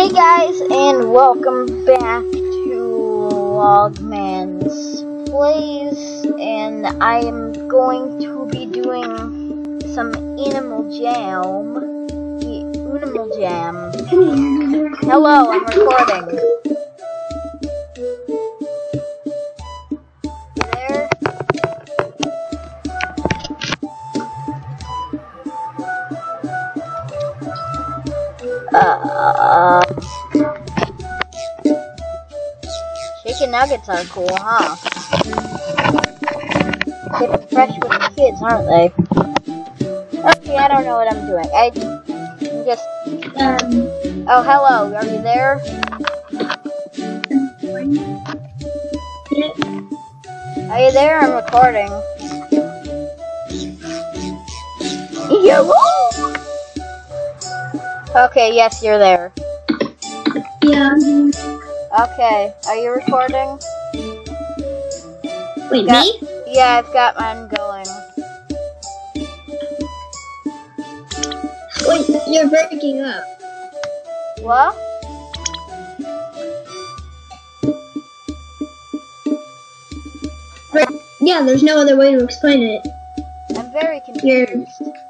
Hey guys, and welcome back to Logman's Plays, and I am going to be doing some Animal Jam. Animal Jam. Hello, I'm recording. You there? Chicken nuggets are cool, huh? They're fresh with the kids, aren't they? Okay, I don't know what I'm doing. I'm just... Oh, hello, are you there? Are you there? I'm recording. Okay, yes, you're there. Yeah. Okay, are you recording? Wait, me? Yeah, I've got mine going. Wait, you're breaking up. What? Yeah, there's no other way to explain it. I'm very confused.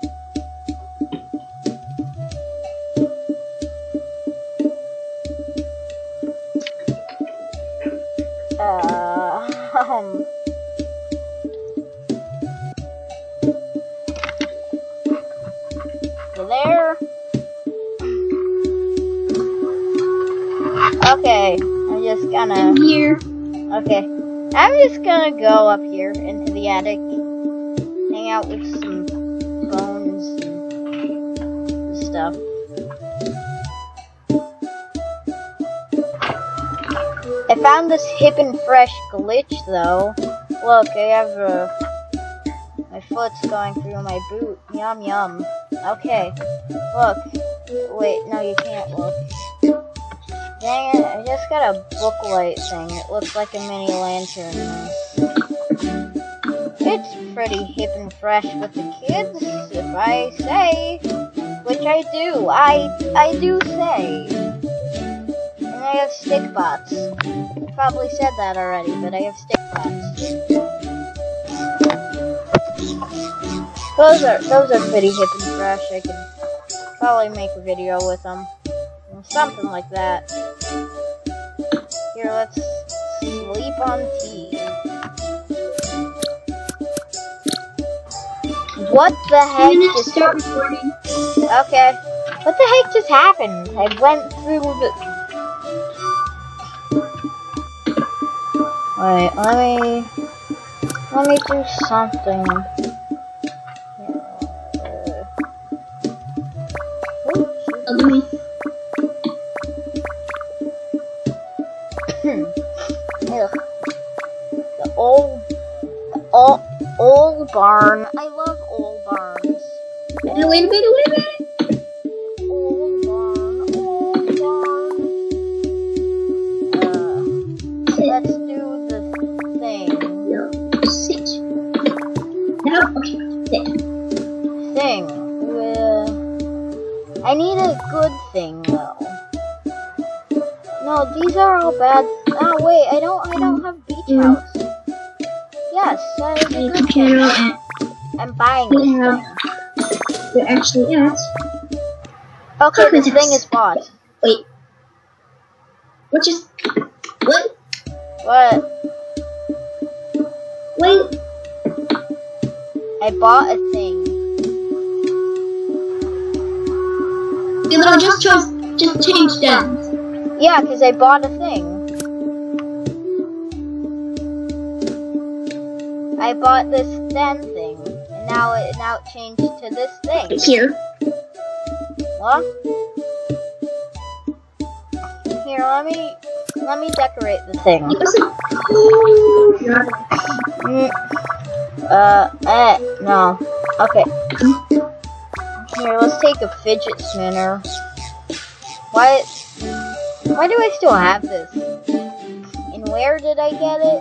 You there? Okay, I'm just gonna... I'm here. Okay, I'm just gonna go up here into the attic, hang out with some bones and stuff. I found this hip and fresh glitch though. Look, I have my foot's going through my boot. Yum yum. Okay, look. Wait, no you can't look. Dang it, I just got a booklight thing. It looks like a mini lantern. It's pretty hip and fresh with the kids, if I say. Which I do. I do say. And I have stick bots. I probably said that already, but I have stick bots. Those are pretty hip and fresh. I could probably make a video with them. Something like that. Here, let's sleep on tea. What the heck just start recording? Okay. What the heck just happened? I went through the... Wait, let me do something. Ugh. The old barn. I love old barns. Wait a minute. Old barn. Let's do the thing. No, sit. No, okay, sit. Thing. I need a good thing though. No, these are all bad. Oh wait, I don't have beach house. Yes, that is a good channel thing. I'm buying this thing. There actually is. Okay, this thing is bought. Wait. What? What? Wait. I bought a thing. You know, just change that. Yeah, because I bought a thing. I bought this then thing, and now it changed to this thing. Here. What? Here, let me decorate the thing. No. Okay. Here, let's take a fidget spinner. Why do I still have this? And where did I get it?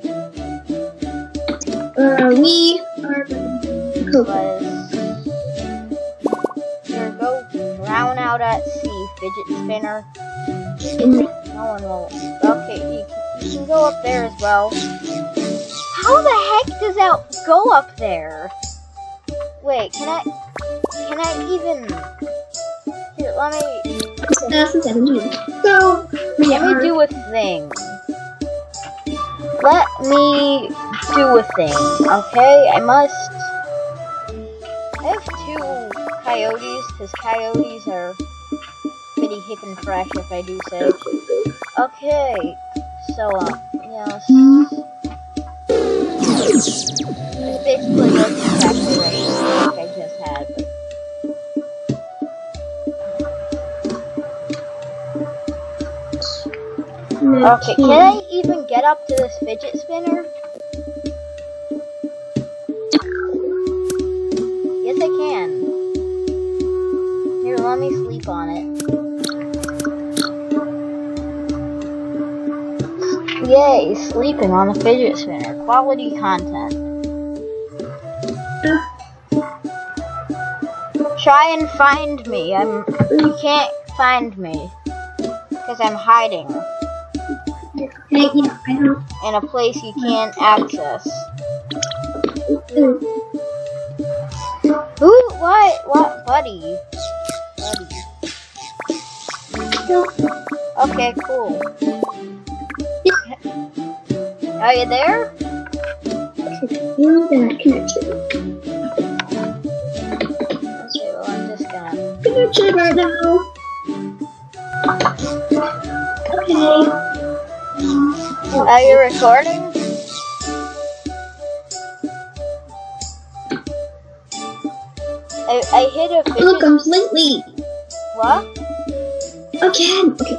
We are Here, go drown out at sea fidget spinner? In the No one will. Okay, you can go up there as well. How the heck does that go up there? Wait, can I even... Here, let me So we are do a thing. Let me do a thing, okay? I have 2 coyotes, because coyotes are pretty hip and fresh, if I do say. Okay, so, yes. It's basically what's exactly right like I just had. Okay, can I even get up to this fidget spinner? Yes, I can. Here, let me sleep on it. Yay, sleeping on the fidget spinner. Quality content. Try and find me. You can't find me. Because I'm hiding. yeah, I don't. In a place you can't access. Who? What? Buddy. Okay, cool. Are you there? You that connection. Okay, well, I'm just gonna... Connection right now. Okay. Are you recording? I hit a fidget... Look, completely. What? Again. Okay.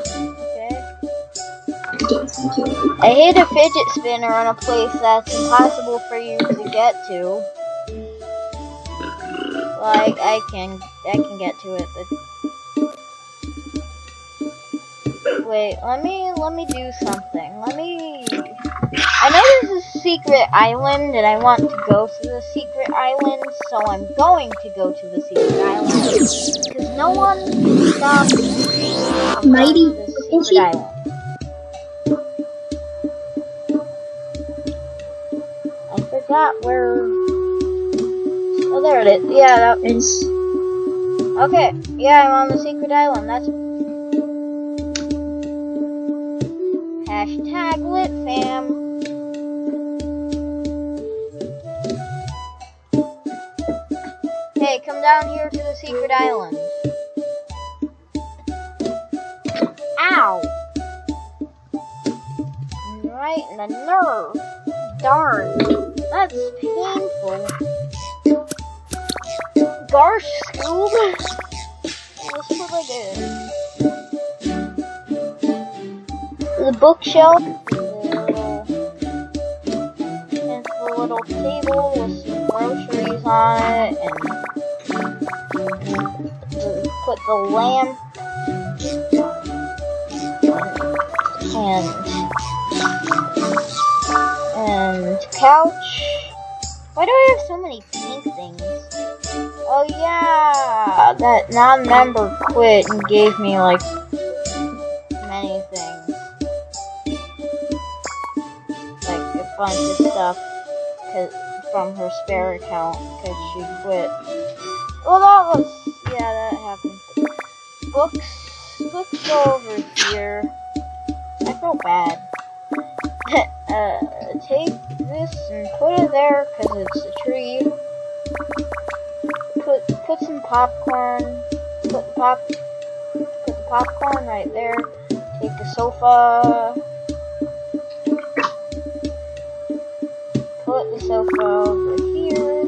I hit a fidget spinner in a place that's impossible for you to get to. Like, I can get to it, but... Wait, let me do something. I know there's a secret island, and I want to go to the secret island, so I'm going to go to the secret island. Because no one can stop me from going to the secret island. I forgot where... Oh, there it is. Yeah, that is... Okay, yeah, I'm on the secret island. That's... Hashtag lit fam. Hey, come down here to the secret island. Ow! Right in the nerve. Darn. That's painful. Gosh, Scoob. Let's put like the bookshelf. And the little table with some groceries on it. And put the lamp. And couch. Why do I have so many pink things? Oh yeah, that non-member quit and gave me like many things, like a bunch of stuff from her spare account because she quit. Well, that happened. Books go over here. I feel bad. Take this and put it there because it's a tree. Put some popcorn. Put the popcorn right there. Take the sofa. Put the sofa over here.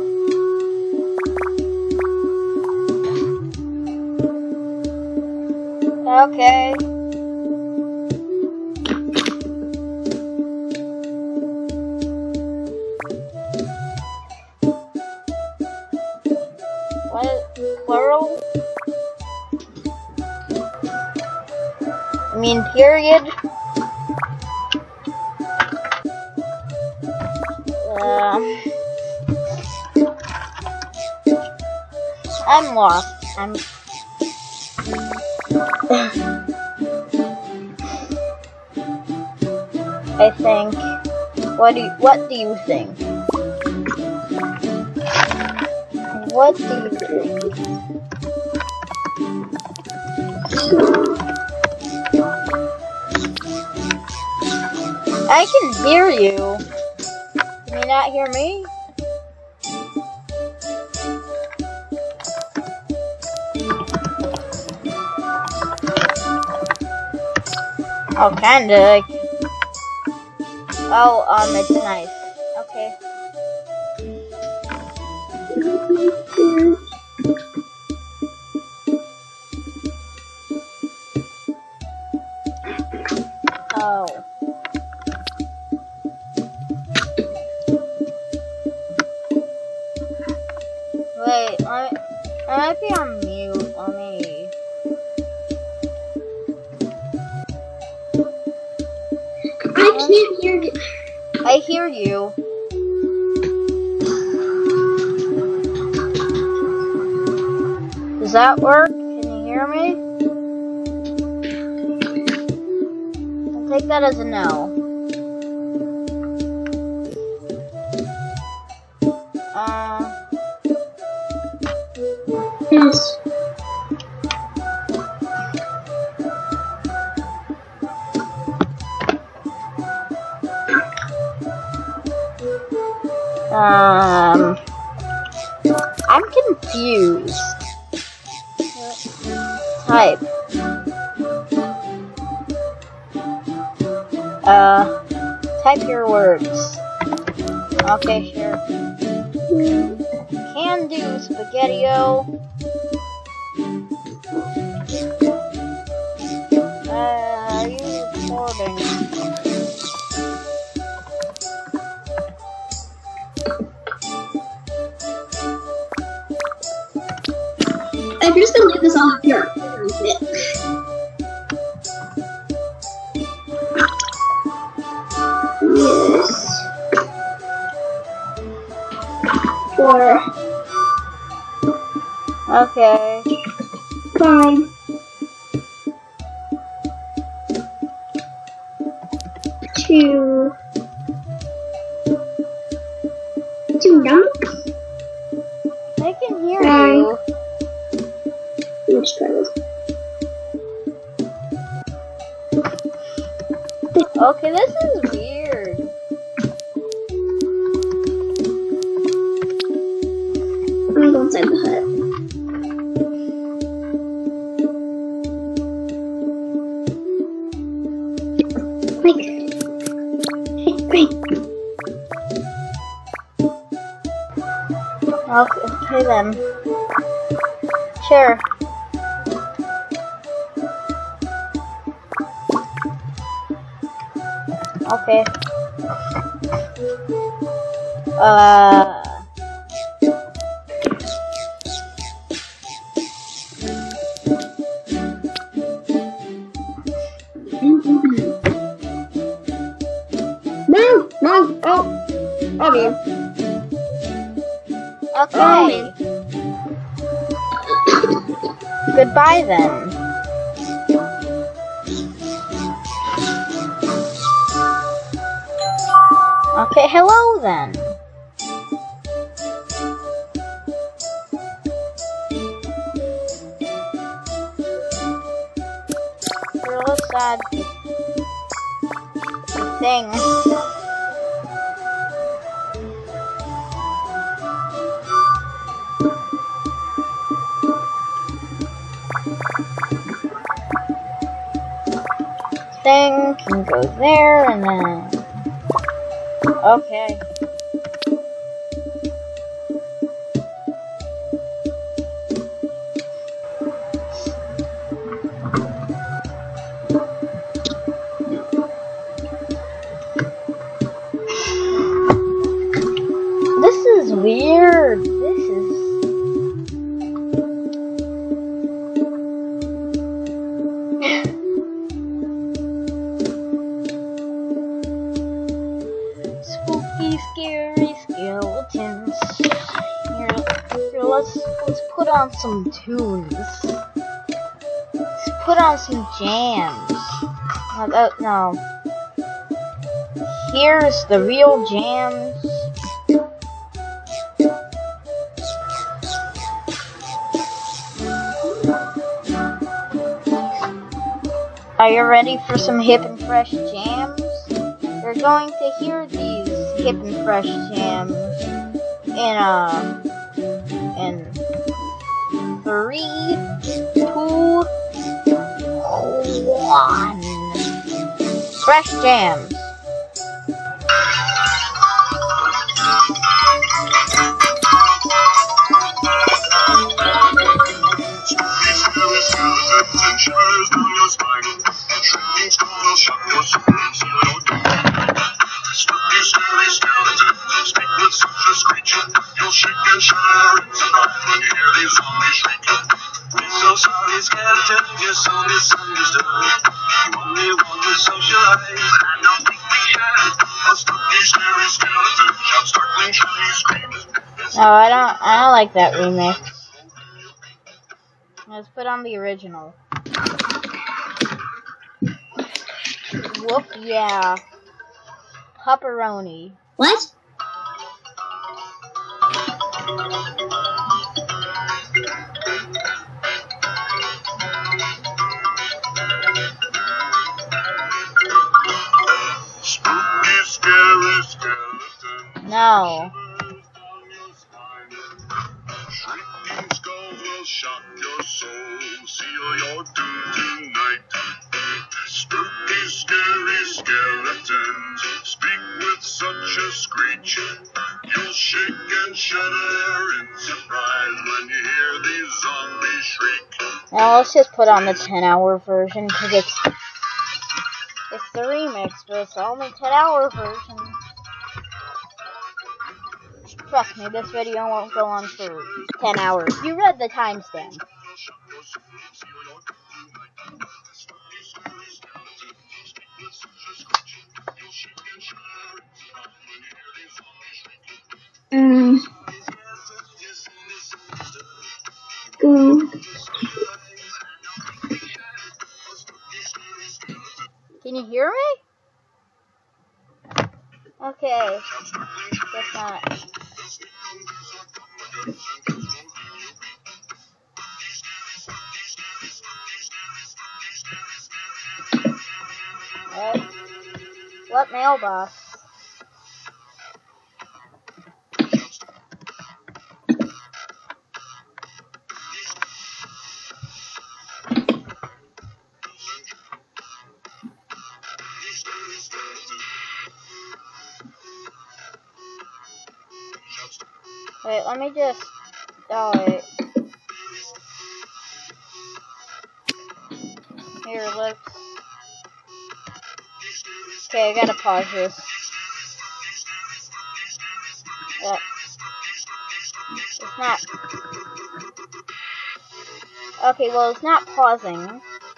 Okay. Plural? I mean, period. I'm lost. I think. What do you think? What do you think? I can hear you. Can you not hear me? Oh, kinda. Oh, it's nice. Okay. Oh. Wait, I might be on mute. Let me. I can't hear you. I hear you. Does that work? Can you hear me? I'll take that as a no. Yes. I'm confused. Type. Type your words. Okay, sure. Can do, Spaghetti-O. Are you recording? I'm just gonna leave this off here. Yes. 4. Okay. 5. 2. 2 numbers? I can hear you. Let's try this. Okay, this is weird. I'm gonna go inside the hut. Great. Okay then. Sure. Okay. No. Okay. Okay. Goodbye then. Okay, hello then. Let's add the thing. Thing can go there and then. Okay. This is weird. This is. Spooky, scary skeletons. Here, let's put on some tunes. put on some jams. No. Here's the real jams. Are you ready for some hip and fresh jams? You're going to hear these hip and fresh jams in 3, 2, 1. Fresh jams. No, I don't like that remix. Let's put on the original. Whoop, yeah. Pepperoni. What? Spooky, scary skeleton. No. Shrieking skulls will shock your soul, seal your doom tonight. Spooky, scary skeletons speak with such a screech. You'll shake and shudder in surprise when you hear these zombies shriek. Now let's just put on the 10-hour version because it's the remix, but it's the only 10-hour version. Trust me, this video won't go on for 10 hours. You read the timestamp. Go. Can you hear me? Okay. Guess not. What mailbox? Wait, let me just... Oh, wait. Here, look. Okay, I gotta pause this. Yeah. It's not... Okay, well, it's not pausing.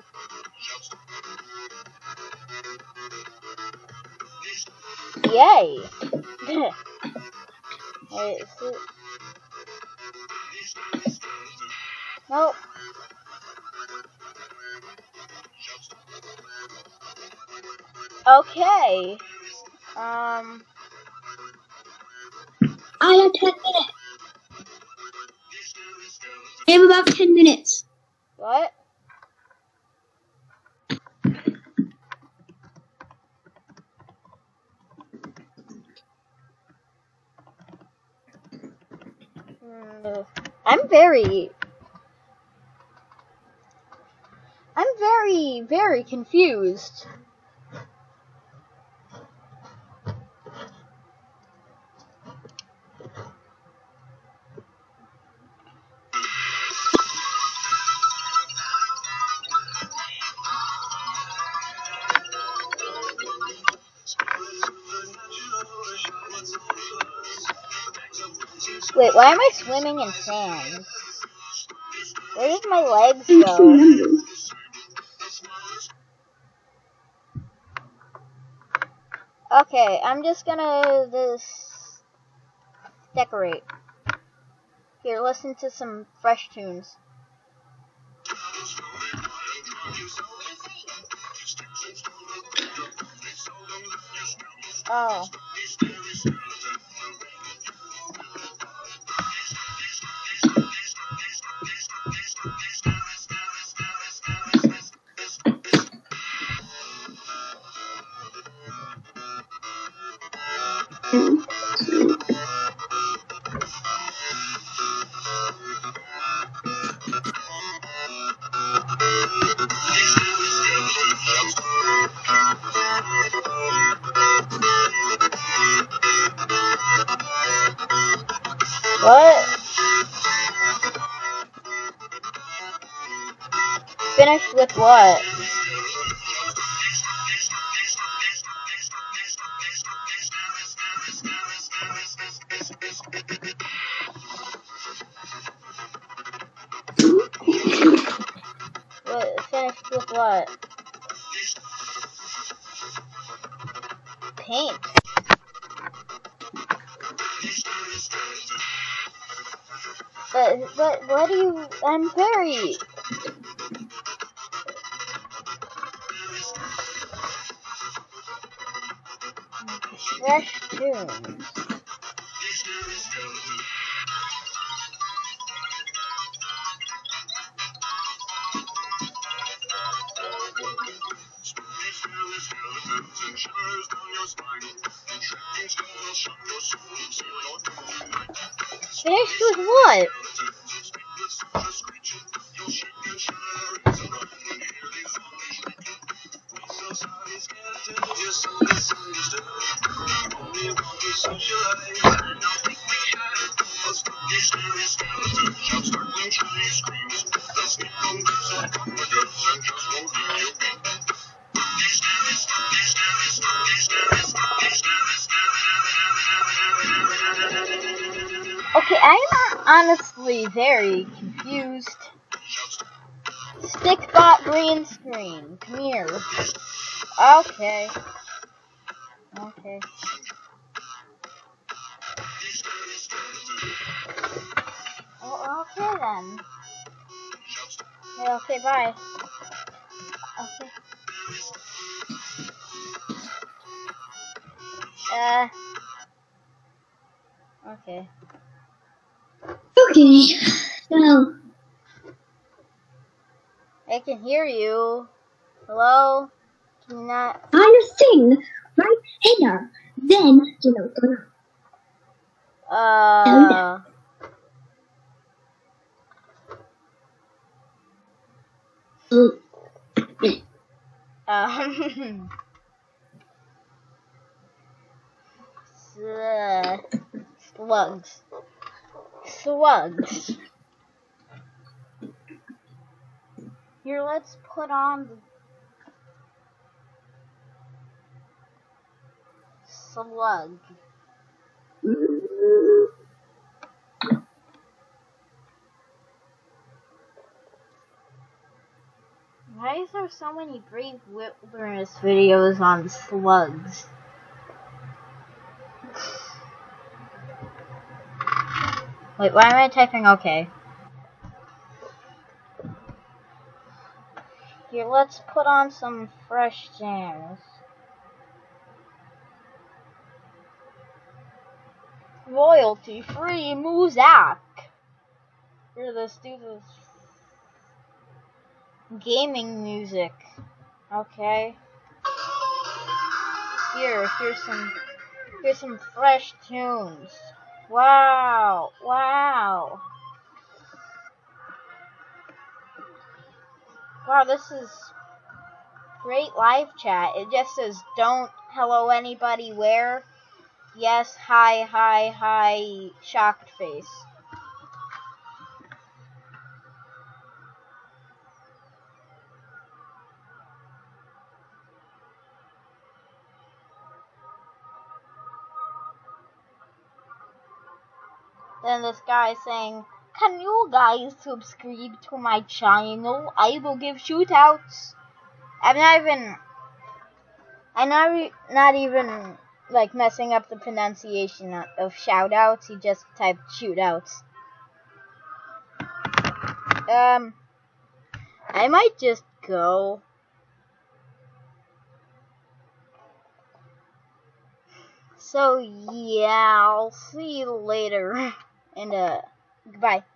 Yay! Wait, is it... Nope. Okay. I have 10 minutes. I have about 10 minutes. What? I'm very confused. Wait, why am I swimming in sand? Where did my legs go? Okay, I'm just gonna decorate. Here, listen to some fresh tunes. Oh. What? Finished with what? Finished with what? Paint. But what do you? I'm very. Fresh tunes. Finished with what? Okay, I'm honestly very confused. Stickbot green screen. Come here. Okay. Okay. Oh, okay then. Okay, bye. Okay. Okay. Okay, so I can hear you. Hello? Can you not? I'm gonna sing right here. Then you know what's going on. Slugs. Slugs. Here, let's put on the slug. Why is there so many Brave Wilderness videos on slugs? Wait, why am I typing okay? Here, let's put on some fresh jams. Royalty-free Muzak. Here, let's do this gaming music. Okay. Here's some fresh tunes. Wow, wow. Wow, this is great live chat. It just says, don't hello anybody where. Yes, hi, shocked face. Then this guy is saying, can you guys subscribe to my channel? I will give shootouts. I'm not even like messing up the pronunciation of shoutouts. He just typed shootouts. I might just go. So yeah, I'll see you later, and goodbye.